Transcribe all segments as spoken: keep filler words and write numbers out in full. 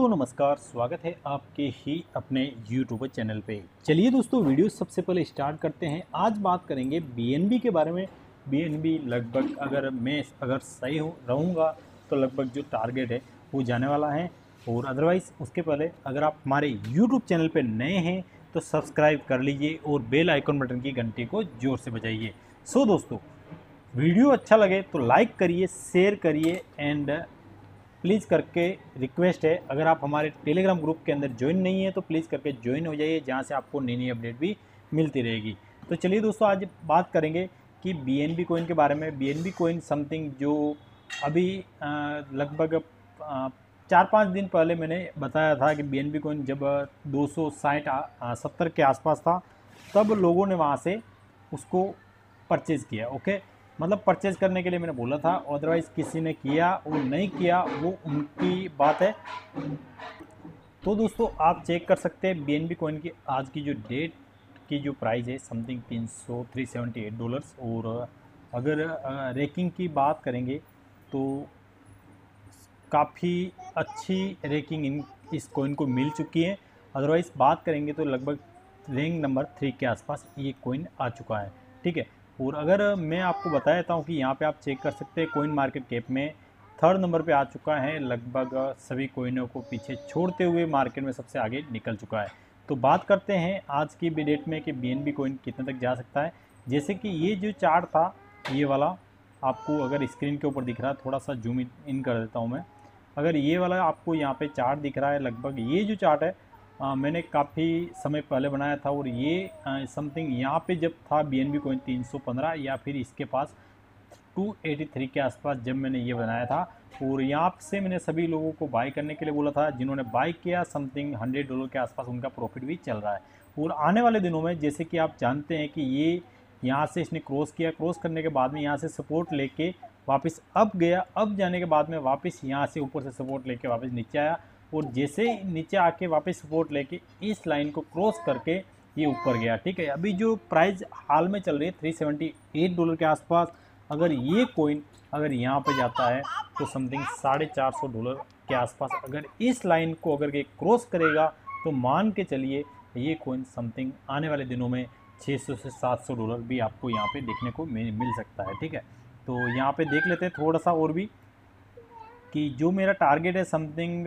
तो नमस्कार, स्वागत है आपके ही अपने यूट्यूब चैनल पे। चलिए दोस्तों, वीडियो सबसे पहले स्टार्ट करते हैं। आज बात करेंगे बीएनबी के बारे में। बीएनबी लगभग अगर मैं अगर सही हूँ रहूँगा तो लगभग जो टारगेट है वो जाने वाला है। और अदरवाइज़ उसके पहले अगर आप हमारे यूट्यूब चैनल पे नए हैं तो सब्सक्राइब कर लीजिए और बेल आइकन बटन की घंटी को ज़ोर से बजाइए। सो दोस्तों, वीडियो अच्छा लगे तो लाइक करिए, शेयर करिए एंड प्लीज़ करके रिक्वेस्ट है, अगर आप हमारे टेलीग्राम ग्रुप के अंदर ज्वाइन नहीं है तो प्लीज़ करके ज्वाइन हो जाइए, जहाँ से आपको नई नई अपडेट भी मिलती रहेगी। तो चलिए दोस्तों, आज बात करेंगे कि बीएनबी कोइन के बारे में। बीएनबी कोइन समथिंग जो अभी लगभग चार पाँच दिन पहले मैंने बताया था कि बीएनबी कोइन जब दो सौ साठ सत्तर के आसपास था, तब लोगों ने वहाँ से उसको परचेज़ किया। ओके, मतलब परचेज़ करने के लिए मैंने बोला था, अदरवाइज़ किसी ने किया और नहीं किया वो उनकी बात है। तो दोस्तों, आप चेक कर सकते हैं बीएनबी कॉइन की आज की जो डेट की जो प्राइस है समथिंग तीन सौ थ्री सेवेंटी एट डॉलर्स। और अगर रेकिंग की बात करेंगे तो काफ़ी अच्छी रेकिंग इन इस कॉइन को मिल चुकी है। अदरवाइज़ बात करेंगे तो लगभग रैंक नंबर थ्री के आसपास ये कॉइन आ चुका है। ठीक है, और अगर मैं आपको बता देता हूँ कि यहाँ पे आप चेक कर सकते हैं, कॉइन मार्केट कैप में थर्ड नंबर पे आ चुका है। लगभग सभी कॉइनों को पीछे छोड़ते हुए मार्केट में सबसे आगे निकल चुका है। तो बात करते हैं आज की डेट में कि बीएनबी कॉइन कितने तक जा सकता है। जैसे कि ये जो चार्ट था, ये वाला आपको अगर स्क्रीन के ऊपर दिख रहा है, थोड़ा सा जूम इन कर देता हूँ मैं। अगर ये वाला आपको यहाँ पे चार्ट दिख रहा है, लगभग ये जो चार्ट है आ, मैंने काफ़ी समय पहले बनाया था। और ये समथिंग यहाँ पे जब था बीएनबी कॉइन तीन सौ पंद्रह या फिर इसके पास दो सौ तिरासी के आसपास जब मैंने ये बनाया था। और यहाँ से मैंने सभी लोगों को बाय करने के लिए बोला था, जिन्होंने बाय किया समथिंग हंड्रेड डॉलर के आसपास उनका प्रॉफिट भी चल रहा है। और आने वाले दिनों में जैसे कि आप जानते हैं कि ये यहाँ से इसने क्रॉस किया, क्रॉस करने के बाद में यहाँ से सपोर्ट लेके वापस अप गया, अप जाने के बाद में वापस यहाँ से ऊपर से सपोर्ट लेके वापस नीचे आया। और जैसे नीचे आके वापस सपोर्ट लेके इस लाइन को क्रॉस करके ये ऊपर गया। ठीक है, अभी जो प्राइस हाल में चल रही है तीन सौ अठहत्तर डॉलर के आसपास, अगर ये कॉइन अगर यहाँ पे जाता है तो समथिंग साढ़े चार सौ डॉलर के आसपास अगर इस लाइन को अगर ये क्रॉस करेगा तो मान के चलिए ये कॉइन समथिंग आने वाले दिनों में छः सौ से सात सौ डॉलर भी आपको यहाँ पे देखने को मिल सकता है। ठीक है, तो यहाँ पे देख लेते हैं थोड़ा सा और भी कि जो मेरा टारगेट है समथिंग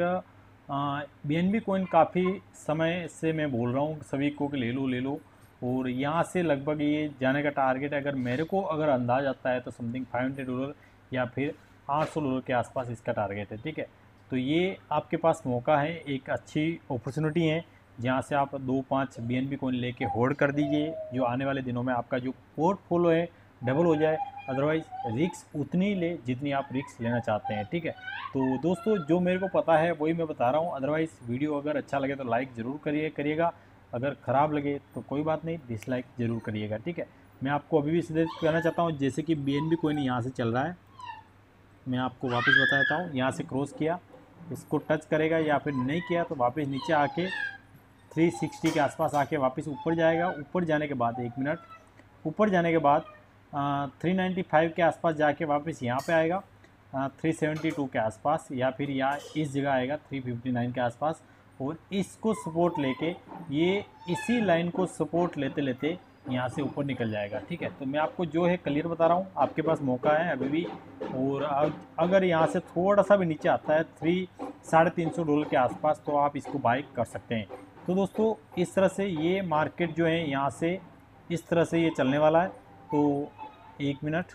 बीएनबी कॉइन काफ़ी समय से मैं बोल रहा हूँ सभी को कि ले लो ले लो। और यहाँ से लगभग ये जाने का टारगेट है, अगर मेरे को अगर अंदाज़ आता है तो समथिंग पाँच सौ डॉलर या फिर आठ सौ डॉलर के आसपास इसका टारगेट है। ठीक है, तो ये आपके पास मौका है, एक अच्छी अपॉर्चुनिटी है जहाँ से आप दो पाँच बीएनबी कॉइन लेके होल्ड कर दीजिए, जो आने वाले दिनों में आपका जो पोर्टफोलियो है डबल हो जाए। अदरवाइज़ रिस्क उतनी ले जितनी आप रिस्क लेना चाहते हैं। ठीक है, तो दोस्तों जो मेरे को पता है वही मैं बता रहा हूँ। अदरवाइज़ वीडियो अगर अच्छा लगे तो लाइक ज़रूर करिए करिएगा अगर ख़राब लगे तो कोई बात नहीं, डिसलाइक ज़रूर करिएगा। ठीक है, मैं आपको अभी भी सजेस्ट करना चाहता हूँ, जैसे कि बीएनबी कॉइन यहाँ से चल रहा है, मैं आपको वापस बता देता हूँ। यहाँ से क्रॉस किया, इसको टच करेगा या फिर नहीं किया तो वापस नीचे आके तीन सौ साठ के आसपास आके वापस ऊपर जाएगा। ऊपर जाने के बाद एक मिनट ऊपर जाने के बाद तीन सौ पचानवे के आसपास जाके वापस यहाँ पे आएगा तीन सौ बहत्तर के आसपास, या फिर यहाँ इस जगह आएगा तीन सौ उनसठ के आसपास। और इसको सपोर्ट लेके ये इसी लाइन को सपोर्ट लेते लेते यहाँ से ऊपर निकल जाएगा। ठीक है, तो मैं आपको जो है क्लियर बता रहा हूँ, आपके पास मौका है अभी भी। और अगर यहाँ से थोड़ा सा भी नीचे आता है थ्री साढ़े तीन सौ डॉलर के आसपास तो आप इसको बाय कर सकते हैं। तो दोस्तों इस तरह से ये मार्केट जो है यहाँ से इस तरह से ये चलने वाला है। तो एक मिनट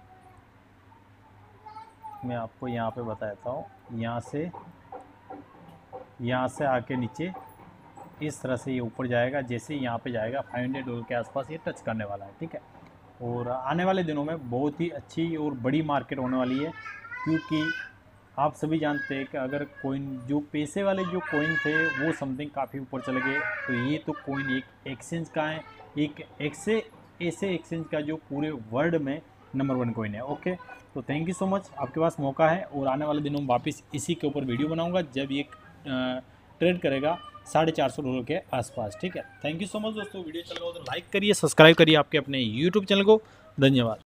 मैं आपको यहाँ पे बता देता हूँ, यहाँ से यहाँ से आके नीचे इस तरह से ये ऊपर जाएगा, जैसे यहाँ पे जाएगा पाँच सौ डॉलर के आसपास ये टच करने वाला है। ठीक है, और आने वाले दिनों में बहुत ही अच्छी और बड़ी मार्केट होने वाली है, क्योंकि आप सभी जानते हैं कि अगर कॉइन जो पैसे वाले जो कॉइन थे वो समथिंग काफ़ी ऊपर चले गए, तो ये तो कॉइन एक एक्सचेंज का है, एक ऐसे ऐसे एक्सचेंज का जो पूरे वर्ल्ड में नंबर वन कॉइन है। ओके, तो थैंक यू सो मच, आपके पास मौका है। और आने वाले दिनों में वापस इसी के ऊपर वीडियो बनाऊंगा जब ये ट्रेड करेगा साढ़े चार सौ डॉलर के आसपास। ठीक है, थैंक यू सो मच दोस्तों, वीडियो चल रहा हो तो लाइक करिए, सब्सक्राइब करिए आपके अपने यूट्यूब चैनल को। धन्यवाद।